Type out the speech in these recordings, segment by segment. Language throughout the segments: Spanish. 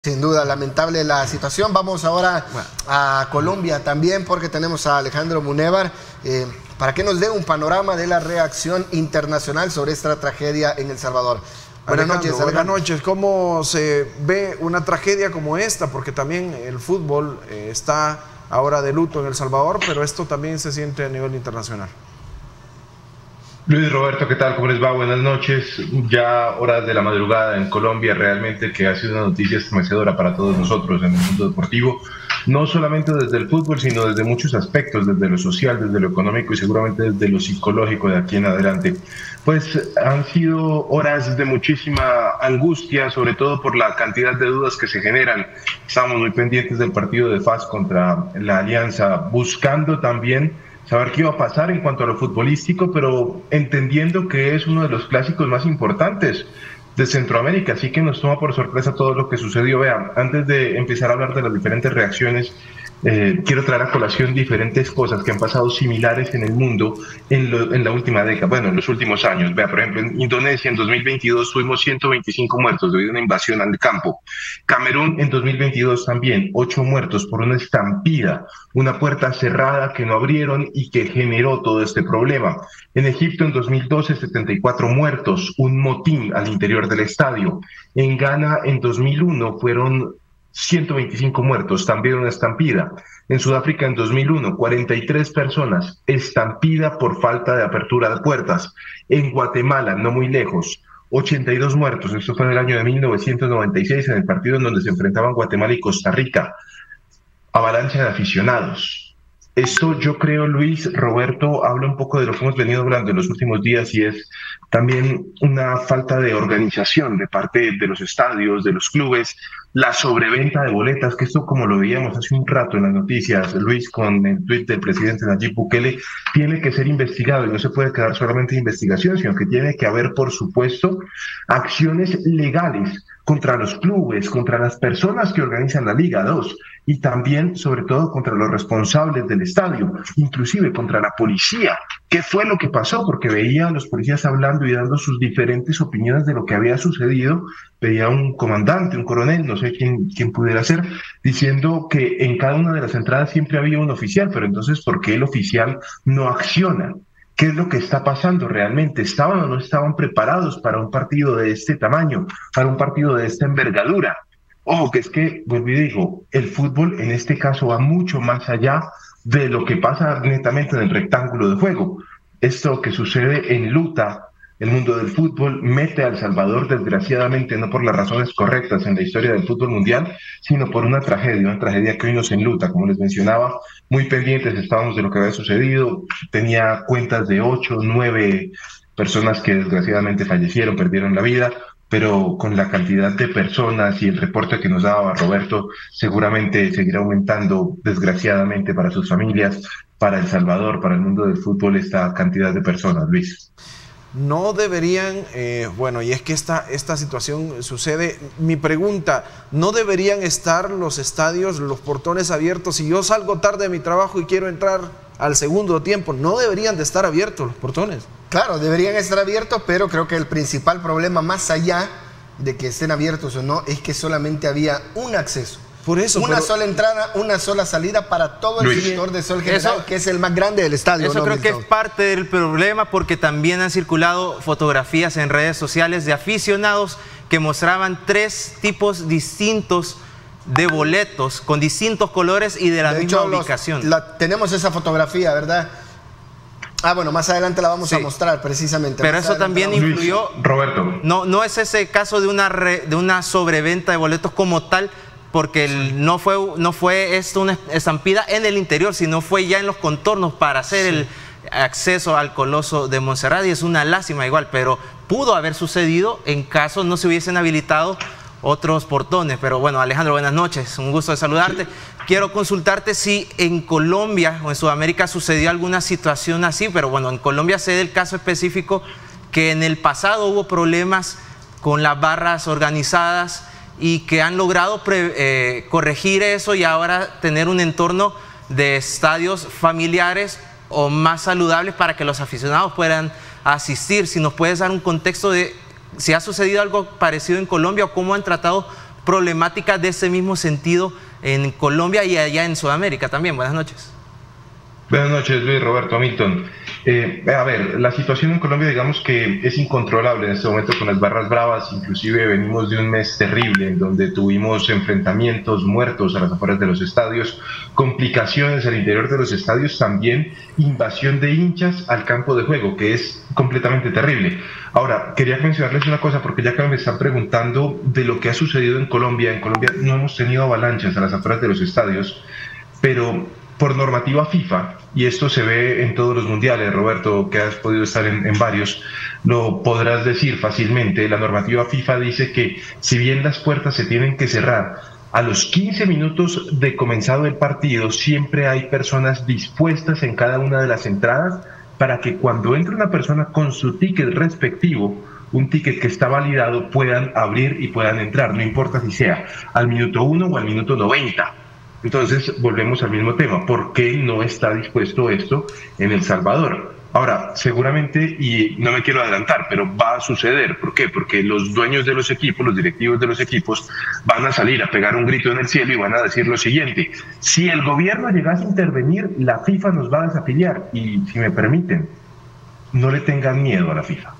Sin duda, lamentable la situación. Vamos ahora a Colombia también, porque tenemos a Alejandro Munévar para que nos dé un panorama de la reacción internacional sobre esta tragedia en El Salvador. Buenas noches, Alejandro. Buenas noches. ¿Cómo se ve una tragedia como esta? Porque también el fútbol está ahora de luto en El Salvador, pero esto también se siente a nivel internacional. Luis, Roberto, ¿qué tal? ¿Cómo les va? Buenas noches. Ya horas de la madrugada en Colombia, realmente que ha sido una noticia estremecedora para todos nosotros en el mundo deportivo, no solamente desde el fútbol, sino desde muchos aspectos, desde lo social, desde lo económico y seguramente desde lo psicológico de aquí en adelante. Pues han sido horas de muchísima angustia, sobre todo por la cantidad de dudas que se generan. Estamos muy pendientes del partido de FAS contra la Alianza, buscando también saber qué iba a pasar en cuanto a lo futbolístico, pero entendiendo que es uno de los clásicos más importantes de Centroamérica, así que nos toma por sorpresa todo lo que sucedió. Vean, antes de empezar a hablar de las diferentes reacciones, quiero traer a colación diferentes cosas que han pasado similares en el mundo en la última década, bueno, en los últimos años. Vea, por ejemplo, en Indonesia en 2022 tuvimos 125 muertos debido a una invasión al campo. Camerún en 2022 también, 8 muertos por una estampida, una puerta cerrada que no abrieron y que generó todo este problema. En Egipto en 2012, 74 muertos, un motín al interior del estadio. En Ghana en 2001 fueron 125 muertos, también una estampida. En Sudáfrica en 2001, 43 personas, estampida por falta de apertura de puertas. En Guatemala, no muy lejos, 82 muertos, esto fue en el año de 1996, en el partido en donde se enfrentaban Guatemala y Costa Rica. Avalancha de aficionados. Esto yo creo, Luis, Roberto, habla un poco de lo que hemos venido hablando en los últimos días y es también una falta de organización de parte de los estadios, de los clubes, la sobreventa de boletas, que esto como lo veíamos hace un rato en las noticias, Luis, con el tuit del presidente Nayib Bukele, tiene que ser investigado y no se puede quedar solamente en investigación, sino que tiene que haber, por supuesto, acciones legales contra los clubes, contra las personas que organizan la Liga 2 y también, sobre todo, contra los responsables del estadio, inclusive contra la policía. ¿Qué fue lo que pasó? Porque veía a los policías hablando y dando sus diferentes opiniones de lo que había sucedido. Veía a un comandante, un coronel, no sé quién pudiera ser, diciendo que en cada una de las entradas siempre había un oficial, pero entonces, ¿por qué el oficial no acciona? ¿Qué es lo que está pasando realmente? ¿Estaban o no estaban preparados para un partido de este tamaño, para un partido de esta envergadura? Ojo, que es que, vuelvo y digo, el fútbol en este caso va mucho más allá de lo que pasa netamente en el rectángulo de juego. Esto que sucede enluta el mundo del fútbol, mete a El Salvador, desgraciadamente, no por las razones correctas en la historia del fútbol mundial, sino por una tragedia que hoy nos enluta, como les mencionaba. Muy pendientes estábamos de lo que había sucedido. Tenía cuentas de 8, 9 personas que desgraciadamente fallecieron, perdieron la vida, pero con la cantidad de personas y el reporte que nos daba Roberto, seguramente seguirá aumentando, desgraciadamente, para sus familias, para El Salvador, para el mundo del fútbol, esta cantidad de personas, Luis. No deberían, bueno, y es que esta situación sucede, mi pregunta, ¿no deberían estar los estadios, los portones abiertos? Si yo salgo tarde de mi trabajo y quiero entrar al segundo tiempo, ¿no deberían de estar abiertos los portones? Claro, deberían estar abiertos, pero creo que el principal problema, más allá de que estén abiertos o no, es que solamente había un acceso. Por eso, una sola entrada, una sola salida para todo el sector de Sol General, que es el más grande del estadio. Eso creo que es parte del problema, porque también han circulado fotografías en redes sociales de aficionados que mostraban 3 tipos distintos de boletos con distintos colores y de la misma ubicación. Tenemos esa fotografía, ¿verdad? Ah, bueno, más adelante la vamos a mostrar precisamente. Pero eso también influyó. Luis, Roberto. No es ese caso de una sobreventa de boletos como tal, porque no fue esto una estampida en el interior, sino fue ya en los contornos para hacer el acceso al Coloso de Montserrat, y es una lástima igual, pero pudo haber sucedido en caso no se hubiesen habilitado otros portones. Pero bueno, Alejandro, buenas noches, un gusto de saludarte. Quiero consultarte si en Colombia o en Sudamérica sucedió alguna situación así, pero bueno, en Colombia sé del caso específico que en el pasado hubo problemas con las barras organizadas y que han logrado corregir eso y ahora tener un entorno de estadios familiares o más saludables para que los aficionados puedan asistir. Si nos puedes dar un contexto de si ha sucedido algo parecido en Colombia o cómo han tratado problemáticas de ese mismo sentido en Colombia y allá en Sudamérica también. Buenas noches. Buenas noches, Luis Roberto Hamilton. A ver, la situación en Colombia, digamos que es incontrolable en este momento con las barras bravas. Inclusive venimos de un mes terrible en donde tuvimos enfrentamientos, muertos a las afueras de los estadios, complicaciones al interior de los estadios, también invasión de hinchas al campo de juego, que es completamente terrible. Ahora, quería mencionarles una cosa, porque ya que me están preguntando de lo que ha sucedido en Colombia no hemos tenido avalanchas a las afueras de los estadios, pero por normativa FIFA, y esto se ve en todos los mundiales, Roberto, que has podido estar en varios, lo podrás decir fácilmente, la normativa FIFA dice que si bien las puertas se tienen que cerrar a los 15 minutos de comenzado el partido, siempre hay personas dispuestas en cada una de las entradas para que cuando entre una persona con su ticket respectivo, un ticket que está validado, puedan abrir y puedan entrar, no importa si sea al minuto 1 o al minuto 90. Entonces, volvemos al mismo tema. ¿Por qué no está dispuesto esto en El Salvador? Ahora, seguramente, y no me quiero adelantar, pero va a suceder. ¿Por qué? Porque los dueños de los equipos, los directivos de los equipos, van a salir a pegar un grito en el cielo y van a decir lo siguiente: si el gobierno llegase a intervenir, la FIFA nos va a desafiliar. Y si me permiten, no le tengan miedo a la FIFA.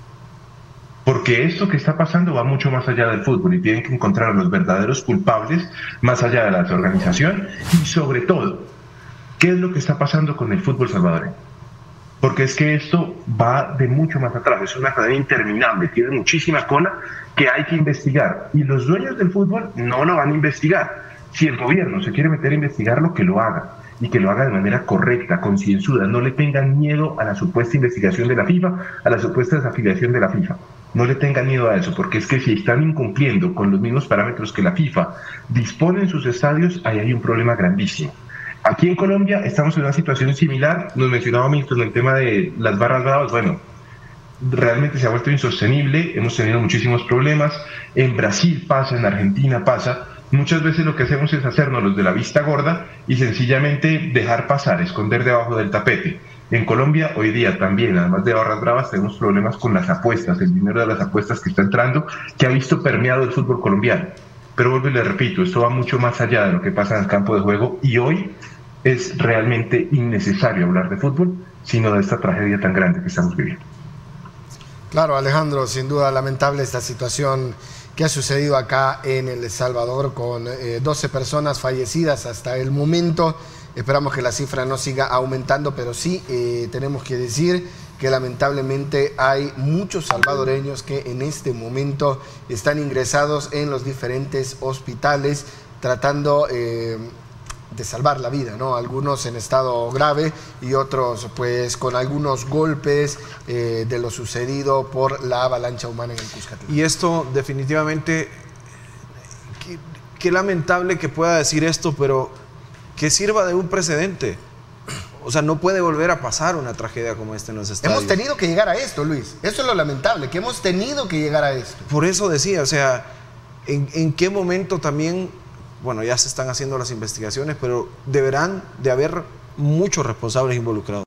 Porque esto que está pasando va mucho más allá del fútbol y tienen que encontrar a los verdaderos culpables más allá de la desorganización y sobre todo, ¿qué es lo que está pasando con el fútbol salvadoreño? Porque es que esto va de mucho más atrás, es una cadena interminable, tiene muchísima cola que hay que investigar y los dueños del fútbol no lo van a investigar. Si el gobierno se quiere meter a investigarlo, que lo haga y que lo haga de manera correcta, concienzuda. No le tengan miedo a la supuesta investigación de la FIFA, a la supuesta desafiliación de la FIFA. No le tengan miedo a eso, porque es que si están incumpliendo con los mismos parámetros que la FIFA dispone en sus estadios, ahí hay un problema grandísimo. Aquí en Colombia estamos en una situación similar. Nos mencionaba Milton el tema de las barras bravas. Bueno, realmente se ha vuelto insostenible, hemos tenido muchísimos problemas. En Brasil pasa, en Argentina pasa. Muchas veces lo que hacemos es hacernos los de la vista gorda y sencillamente dejar pasar, esconder debajo del tapete. En Colombia hoy día también, además de barras bravas, tenemos problemas con las apuestas, el dinero de las apuestas que está entrando, que ha visto permeado el fútbol colombiano. Pero vuelvo y le repito, esto va mucho más allá de lo que pasa en el campo de juego y hoy es realmente innecesario hablar de fútbol, sino de esta tragedia tan grande que estamos viviendo. Claro, Alejandro, sin duda lamentable esta situación que ha sucedido acá en El Salvador con 12 personas fallecidas hasta el momento. Esperamos que la cifra no siga aumentando, pero sí tenemos que decir que lamentablemente hay muchos salvadoreños que en este momento están ingresados en los diferentes hospitales tratando de salvar la vida, ¿no? Algunos en estado grave y otros pues con algunos golpes de lo sucedido por la avalancha humana en el Cuscatlán. Y esto definitivamente, qué lamentable que pueda decir esto, pero que sirva de un precedente. O sea, no puede volver a pasar una tragedia como esta en los estadios. Hemos tenido que llegar a esto, Luis. Eso es lo lamentable, que hemos tenido que llegar a esto. Por eso decía, o sea, ¿en qué momento también, bueno, ya se están haciendo las investigaciones, pero deberán de haber muchos responsables involucrados?